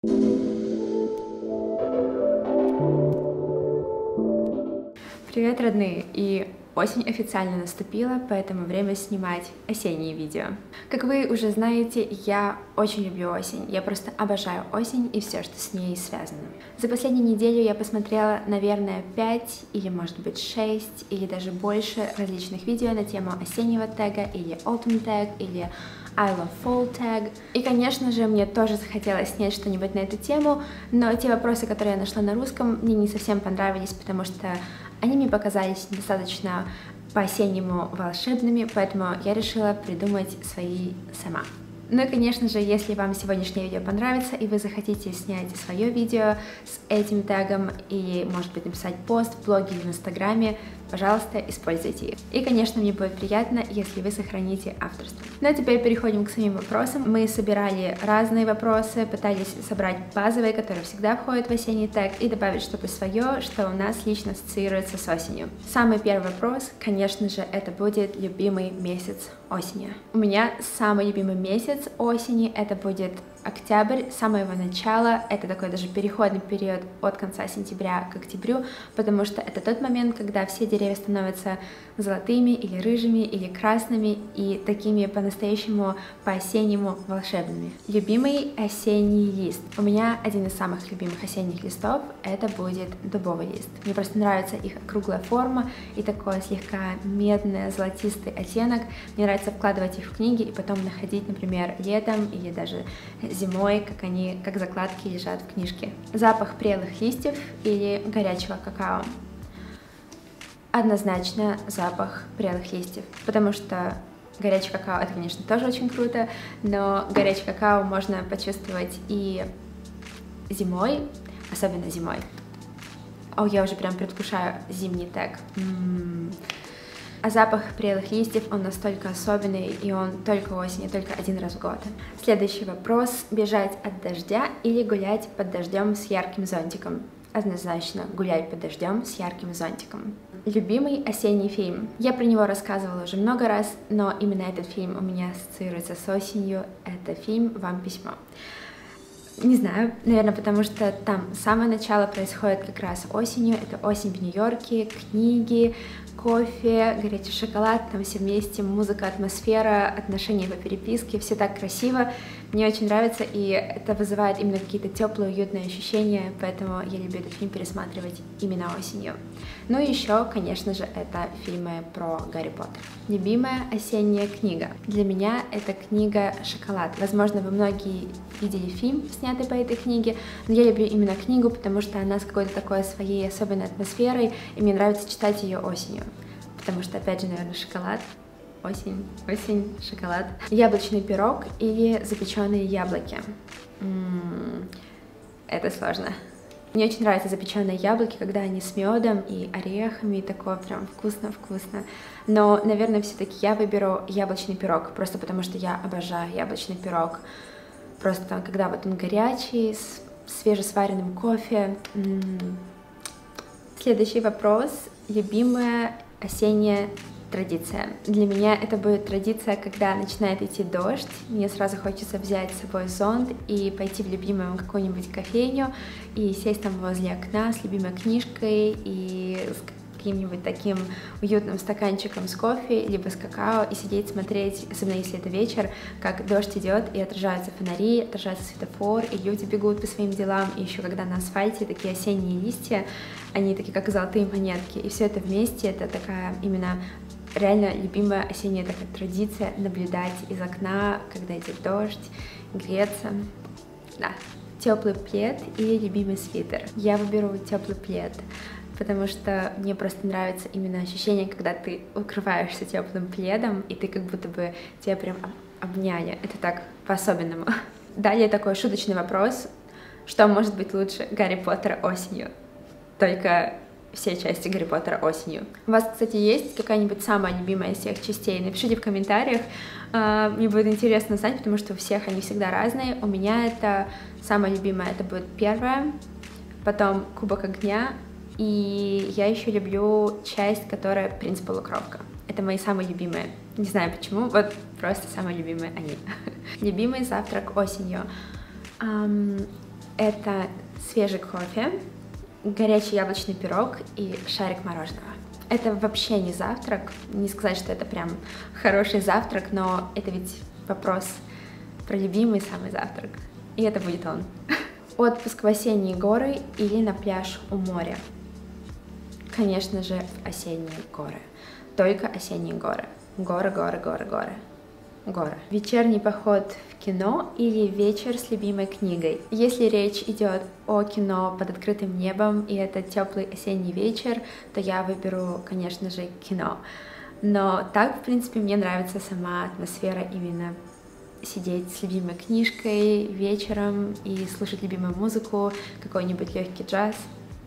Привет, родные! И осень официально наступила, поэтому время снимать осенние видео. Как вы уже знаете, я очень люблю осень. Я просто обожаю осень и все, что с ней связано. За последнюю неделю я посмотрела, наверное, 5 или, может быть, 6 или даже больше различных видео на тему осеннего тега или autumn tag или I love fall tag. И, конечно же, мне тоже захотелось снять что-нибудь на эту тему, но те вопросы, которые я нашла на русском, мне не совсем понравились, потому что они мне показались недостаточно по-осеннему волшебными, поэтому я решила придумать свои сама. Ну и, конечно же, если вам сегодняшнее видео понравится и вы захотите снять свое видео с этим тегом и, может быть, написать пост в блоге или в инстаграме, пожалуйста, используйте их. И, конечно, мне будет приятно, если вы сохраните авторство. Ну а теперь переходим к самим вопросам. Мы собирали разные вопросы, пытались собрать базовые, которые всегда входят в осенний тег, и добавить что-то свое, что у нас лично ассоциируется с осенью. Самый первый вопрос, конечно же, это будет любимый месяц осени. У меня самый любимый месяц осени это будет октябрь, с самого начала, это такой даже переходный период от конца сентября к октябрю, потому что это тот момент, когда все деревья становятся золотыми или рыжими или красными и такими по-настоящему по-осеннему волшебными. Любимый осенний лист. У меня один из самых любимых осенних листов это будет дубовый лист. Мне просто нравится их круглая форма и такой слегка медный золотистый оттенок. Мне нравится вкладывать их в книги и потом находить, например, летом или даже зимой, как они, как закладки лежат в книжке. Запах прелых листьев или горячего какао. Однозначно запах прелых листьев, потому что горячий какао это, конечно, тоже очень круто, но горячий какао можно почувствовать и зимой, особенно зимой. О, я уже прям предвкушаю зимний тег. А запах прелых листьев, он настолько особенный, и он только осенью, только один раз в год. Следующий вопрос. Бежать от дождя или гулять под дождем с ярким зонтиком? Однозначно гулять под дождем с ярким зонтиком. Любимый осенний фильм. Я про него рассказывала уже много раз, но именно этот фильм у меня ассоциируется с осенью. Это фильм «Вам письмо». Не знаю, наверное, потому что там самое начало происходит как раз осенью. Это осень в Нью-Йорке, книги, кофе, горячий шоколад, там все вместе, музыка, атмосфера, отношения по переписке, все так красиво. Мне очень нравится, и это вызывает именно какие-то теплые, уютные ощущения, поэтому я люблю этот фильм пересматривать именно осенью. Ну и еще, конечно же, это фильмы про Гарри Поттер. Любимая осенняя книга. Для меня это книга «Шоколад». Возможно, вы многие видели фильм, снятый по этой книге, но я люблю именно книгу, потому что она с какой-то такой своей особенной атмосферой, и мне нравится читать ее осенью. Потому что, опять же, наверное, шоколад. Осень, шоколад. Яблочный пирог или запеченные яблоки. Это сложно. Мне очень нравятся запеченные яблоки, когда они с медом и орехами, и такое прям вкусно-вкусно. Но, наверное, все-таки я выберу яблочный пирог, просто потому что я обожаю яблочный пирог. Просто когда вот он горячий, с свежесваренным кофе. Следующий вопрос. Любимая осенняя традиция. Для меня это будет традиция, когда начинает идти дождь, мне сразу хочется взять с собой зонт и пойти в любимую какую-нибудь кофейню и сесть там возле окна с любимой книжкой и с каким-нибудь таким уютным стаканчиком с кофе, либо с какао, и сидеть смотреть, особенно если это вечер, как дождь идет, и отражаются фонари, отражается светофор, и люди бегут по своим делам, и еще когда на асфальте такие осенние листья, они такие как золотые монетки, и все это вместе, это такая именно реально любимая осенняя такая традиция наблюдать из окна, когда идет дождь, греться. Да. Теплый плед или любимый свитер. Я выберу теплый плед, потому что мне просто нравится именно ощущение, когда ты укрываешься теплым пледом, и ты как будто бы тебя прям обняли. Это так по-особенному. Далее такой шуточный вопрос. Что может быть лучше Гарри Поттера осенью? Только все части Гарри Поттера осенью. У вас, кстати, есть какая-нибудь самая любимая из всех частей? Напишите в комментариях, мне будет интересно знать, потому что у всех они всегда разные. У меня это самая любимая, это будет первая, потом Кубок огня, и я еще люблю часть, которая «Принц полукровка». Это мои самые любимые. Не знаю почему, вот просто самые любимые они. Любимый завтрак осенью. Это свежий кофе, горячий яблочный пирог и шарик мороженого. Это вообще не завтрак, не сказать, что это прям хороший завтрак, но это ведь вопрос про любимый самый завтрак, и это будет он. Отпуск в осенние горы или на пляж у моря? Конечно же, в осенние горы. Только осенние горы. Горы, горы, горы, горы. Горы. Вечерний поход в кино или вечер с любимой книгой? Если речь идет о кино под открытым небом и это теплый осенний вечер, то я выберу, конечно же, кино. Но так, в принципе, мне нравится сама атмосфера именно сидеть с любимой книжкой вечером и слушать любимую музыку, какой-нибудь легкий джаз.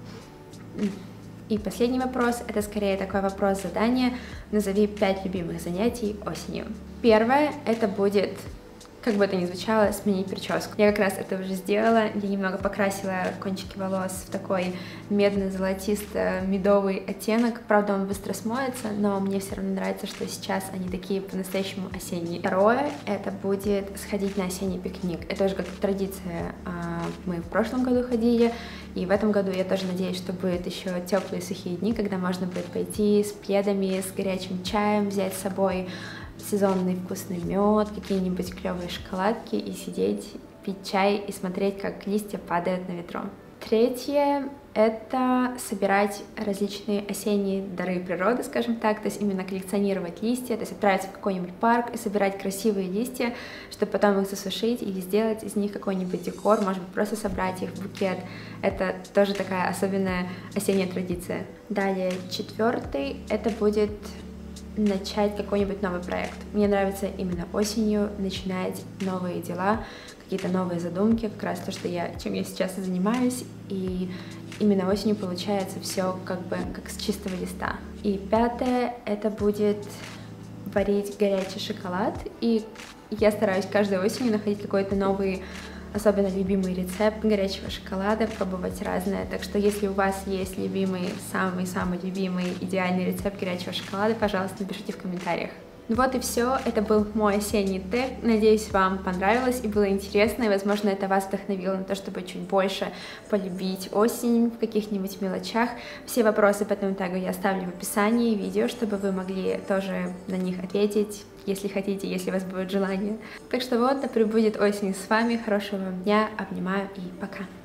И последний вопрос, это скорее такой вопрос-задание. Назови 5 любимых занятий осенью. Первое, это будет, как бы это ни звучало, сменить прическу. Я как раз это уже сделала, я немного покрасила кончики волос в такой медно-золотисто-медовый оттенок. Правда, он быстро смоется, но мне все равно нравится, что сейчас они такие по-настоящему осенние. Второе, это будет сходить на осенний пикник. Это уже как традиция, мы в прошлом году ходили, и в этом году я тоже надеюсь, что будет еще теплые сухие дни, когда можно будет пойти с пледами, с горячим чаем, взять с собой сезонный вкусный мед, какие-нибудь клевые шоколадки и сидеть, пить чай и смотреть, как листья падают на ветру. Третье — это собирать различные осенние дары природы, скажем так, то есть именно коллекционировать листья, то есть отправиться в какой-нибудь парк и собирать красивые листья, чтобы потом их засушить или сделать из них какой-нибудь декор, может быть, просто собрать их в букет. Это тоже такая особенная осенняя традиция. Далее, четвертый — это будет начать какой-нибудь новый проект. Мне нравится именно осенью начинать новые дела, какие-то новые задумки, как раз то, чем я сейчас и занимаюсь, и именно осенью получается все как с чистого листа. И пятое, это будет варить горячий шоколад, и я стараюсь каждой осенью находить какой-то новый, особенно любимый рецепт горячего шоколада, пробовать разное. Так что если у вас есть любимый, самый-самый любимый идеальный рецепт горячего шоколада, пожалуйста, напишите в комментариях. Вот и все, это был мой осенний тег. Надеюсь, вам понравилось и было интересно, и, возможно, это вас вдохновило на то, чтобы чуть больше полюбить осень в каких-нибудь мелочах. Все вопросы по этому тегу я оставлю в описании видео, чтобы вы могли тоже на них ответить, если хотите, если у вас будет желание. Так что вот, да пребудет осень с вами, хорошего вам дня, обнимаю и пока!